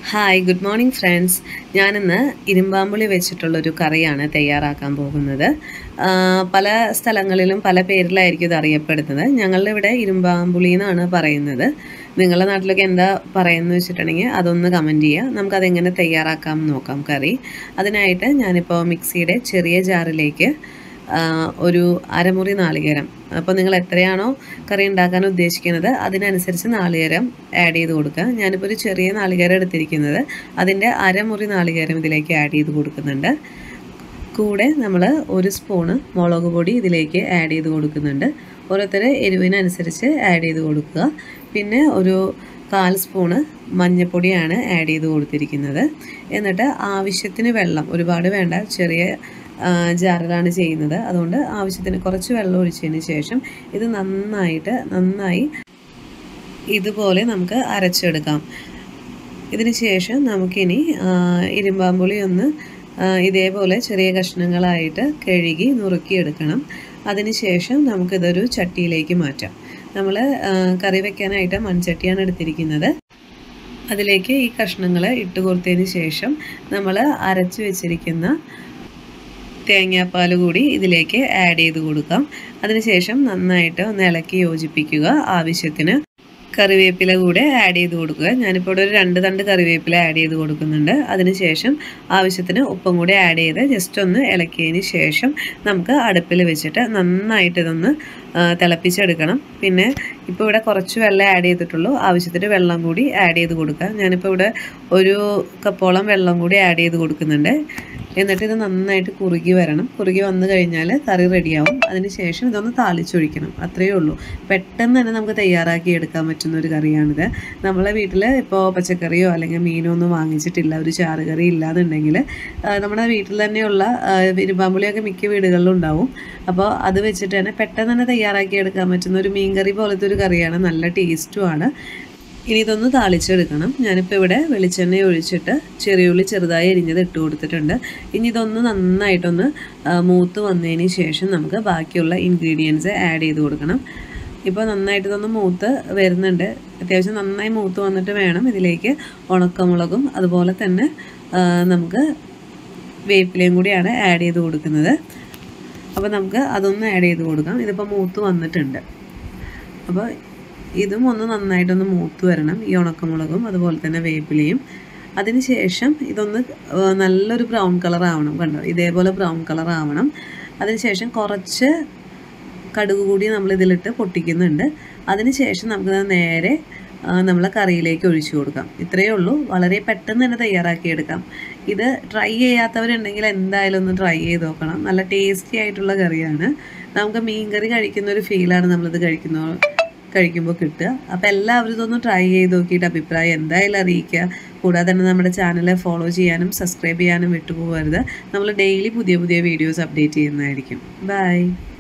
Hi good morning friends. ഞാനിന്ന് ഇരുമ്പാമ്പുളി വെച്ചിട്ടുള്ളൊരു കറിയാണ് തയ്യാറാക്കാൻ പോകുന്നത്. പല സ്ഥലങ്ങളിലും പല പേരിലായിരിക്കും ഇത് അറിയപ്പെടുന്നത്. ഞങ്ങളുടെ ഇവിടെ ഇരുമ്പാമ്പുളി എന്നാണ് പറയുന്നത്. നിങ്ങളുടെ നാട്ടിലൊക്കെ എന്താ പറയുന്നത് വെച്ചിട്ടുണ്ടെങ്കിൽ അതൊന്ന് കമൻറ്റ് ചെയ്യുക. നമുക്കതെങ്ങനെ തയ്യാറാക്കാം നോക്കാം കറി. അതിനായിട്ട് ഞാനിപ്പോൾ മിക്സിയുടെ ചെറിയ ജാറിലേക്ക് ഒരു അരമുറി നാളികേരം, അപ്പോൾ നിങ്ങൾ എത്രയാണോ കറി ഉണ്ടാക്കാൻ ഉദ്ദേശിക്കുന്നത് അതിനനുസരിച്ച് നാളികേരം ആഡ് ചെയ്ത് കൊടുക്കുക. ഞാനിപ്പോൾ ഒരു ചെറിയ നാളികേരം എടുത്തിരിക്കുന്നത്, അതിൻ്റെ അരമുറി നാളികേരം ഇതിലേക്ക് ആഡ് ചെയ്ത് കൊടുക്കുന്നുണ്ട്. കൂടെ നമ്മൾ ഒരു സ്പൂണ് മുളക് പൊടി ഇതിലേക്ക് ആഡ് ചെയ്ത് കൊടുക്കുന്നുണ്ട്. ഓരോരുത്തർ എരിവിനനുസരിച്ച് ആഡ് ചെയ്ത് കൊടുക്കുക. പിന്നെ ഒരു 1/4 സ്പൂണ് മഞ്ഞൾപ്പൊടിയാണ് ആഡ് ചെയ്ത് കൊടുത്തിരിക്കുന്നത്. എന്നിട്ട് ആവശ്യത്തിന് വെള്ളം, ഒരുപാട് വേണ്ട, ചെറിയ ജാറിലാണ് ചെയ്യുന്നത്, അതുകൊണ്ട് ആവശ്യത്തിന് കുറച്ച് വെള്ളം ഒഴിച്ചതിന് ശേഷം ഇത് നന്നായി ഇതുപോലെ നമുക്ക് അരച്ചെടുക്കാം. ഇതിന് ശേഷം നമുക്കിനി ഇരുമ്പാമ്പുളി ഒന്ന് ഇതേപോലെ ചെറിയ കഷ്ണങ്ങളായിട്ട് കഴുകി നുറുക്കിയെടുക്കണം. അതിന് ശേഷം നമുക്കിതൊരു ചട്ടിയിലേക്ക് മാറ്റാം. നമ്മൾ കറി വെക്കാനായിട്ട് മൺചട്ടിയാണ് എടുത്തിരിക്കുന്നത്. അതിലേക്ക് ഈ കഷ്ണങ്ങൾ ഇട്ട് കൊടുത്തതിന് ശേഷം നമ്മൾ അരച്ച് വെച്ചിരിക്കുന്ന തേങ്ങാപ്പാൽ കൂടി ഇതിലേക്ക് ആഡ് ചെയ്ത് കൊടുക്കാം. അതിനുശേഷം നന്നായിട്ട് ഒന്ന് ഇളക്കി യോജിപ്പിക്കുക. ആവശ്യത്തിന് കറിവേപ്പില കൂടെ ആഡ് ചെയ്ത് കൊടുക്കുക. ഞാനിപ്പോൾ ഇവിടെ ഒരു 2 തണ്ട് കറിവേപ്പില ആഡ് ചെയ്ത് കൊടുക്കുന്നുണ്ട്. അതിനുശേഷം ആവശ്യത്തിന് ഉപ്പും കൂടി ആഡ് ചെയ്ത് ജസ്റ്റ് ഒന്ന് ഇളക്കിയതിന് ശേഷം നമുക്ക് അടുപ്പിൽ വെച്ചിട്ട് നന്നായിട്ട് ഇതൊന്ന് തിളപ്പിച്ചെടുക്കണം. പിന്നെ ഇപ്പോൾ ഇവിടെ കുറച്ച് വെള്ളം ആഡ് ചെയ്തിട്ടുള്ളൂ, ആവശ്യത്തിന് വെള്ളം കൂടി ആഡ് ചെയ്ത് കൊടുക്കുക. ഞാനിപ്പോൾ ഇവിടെ 1 കപ്പോളം വെള്ളം കൂടി ആഡ് ചെയ്ത് കൊടുക്കുന്നുണ്ട്. എന്നിട്ട് ഇത് നന്നായിട്ട് കുറുകി വരണം. കുറുകി വന്നു കഴിഞ്ഞാൽ കറി റെഡിയാവും. അതിന് ശേഷം ഇതൊന്ന് താളിച്ചൊഴിക്കണം. അത്രയേ ഉള്ളൂ. പെട്ടെന്ന് തന്നെ നമുക്ക് തയ്യാറാക്കി എടുക്കാൻ പറ്റുന്ന ഒരു കറിയാണിത്. നമ്മളെ വീട്ടിൽ ഇപ്പോൾ പച്ചക്കറിയോ അല്ലെങ്കിൽ മീനോ ഒന്നും വാങ്ങിച്ചിട്ടില്ല, ഒരു ചാറ് കറി ഇല്ലാന്നുണ്ടെങ്കിൽ നമ്മുടെ വീട്ടിൽ തന്നെയുള്ള ഇരുമ്പാമ്പുളിയൊക്കെ മിക്ക വീടുകളിലും ഉണ്ടാവും. അപ്പോൾ അത് വെച്ചിട്ട് തന്നെ പെട്ടെന്ന് തന്നെ തയ്യാറാക്കി എടുക്കാൻ പറ്റുന്ന ഒരു മീൻ കറി പോലത്തെ ഒരു കറിയാണ്. നല്ല ടേസ്റ്റുമാണ്. ഇനി ഇതൊന്ന് താളിച്ചെടുക്കണം. ഞാനിപ്പോൾ ഇവിടെ വെളിച്ചെണ്ണ ഒഴിച്ചിട്ട് ചെറിയുള്ളി ചെറുതായി എരിഞ്ഞത് ഇട്ട് കൊടുത്തിട്ടുണ്ട്. ഇനി ഇതൊന്ന് നന്നായിട്ടൊന്ന് മൂത്ത് വന്നതിന് ശേഷം നമുക്ക് ബാക്കിയുള്ള ഇൻഗ്രീഡിയൻസ് ആഡ് ചെയ്ത് കൊടുക്കണം. ഇപ്പോൾ നന്നായിട്ട് ഇതൊന്ന് മൂത്ത് വരുന്നുണ്ട്. അത്യാവശ്യം നന്നായി മൂത്ത് വന്നിട്ട് വേണം ഇതിലേക്ക് ഉണക്കമുളകും അതുപോലെ തന്നെ നമുക്ക് വേപ്പിലയും കൂടിയാണ് ആഡ് ചെയ്ത് കൊടുക്കുന്നത്. അപ്പോൾ നമുക്ക് അതൊന്ന് ആഡ് ചെയ്ത് കൊടുക്കാം. ഇതിപ്പോൾ മൂത്ത് വന്നിട്ടുണ്ട്. അപ്പോൾ ഇതും ഒന്ന് നന്നായിട്ടൊന്ന് മൂത്ത് വരണം, ഈ ഉണക്കമുളകും അതുപോലെ തന്നെ വേപ്പിലയും. അതിന് ശേഷം ഇതൊന്ന് നല്ലൊരു ബ്രൗൺ കളർ ആവണം. കണ്ടോ, ഇതേപോലെ ബ്രൗൺ കളർ ആവണം. അതിനുശേഷം കുറച്ച് കടുക് കൂടി നമ്മൾ ഇതിലിട്ട് പൊട്ടിക്കുന്നുണ്ട്. അതിന് ശേഷം നമുക്ക് നേരെ നമ്മളെ കറിയിലേക്ക് ഒഴിച്ചു കൊടുക്കാം. ഇത്രയേ ഉള്ളൂ. വളരെ പെട്ടെന്ന് തന്നെ തയ്യാറാക്കിയെടുക്കാം. ഇത് ട്രൈ ചെയ്യാത്തവരുണ്ടെങ്കിൽ എന്തായാലും ഒന്ന് ട്രൈ ചെയ്ത് നോക്കണം. നല്ല ടേസ്റ്റി ആയിട്ടുള്ള കറിയാണ്. നമുക്ക് മീൻ കറി കഴിക്കുന്ന ഒരു ഫീലാണ് നമ്മളിത് കഴിക്കുമ്പോൾ കിട്ടുക. അപ്പോൾ എല്ലാവരും ഇതൊന്ന് ട്രൈ ചെയ്ത് നോക്കിയിട്ട് അഭിപ്രായം എന്തായാലും അറിയിക്കുക. കൂടാതെ തന്നെ നമ്മുടെ ചാനൽ ഫോളോ ചെയ്യാനും സബ്സ്ക്രൈബ് ചെയ്യാനും വിട്ടുപോകരുത്. നമ്മൾ ഡെയിലി പുതിയ വീഡിയോസ് അപ്ഡേറ്റ് ചെയ്യുന്നതായിരിക്കും. ബൈ.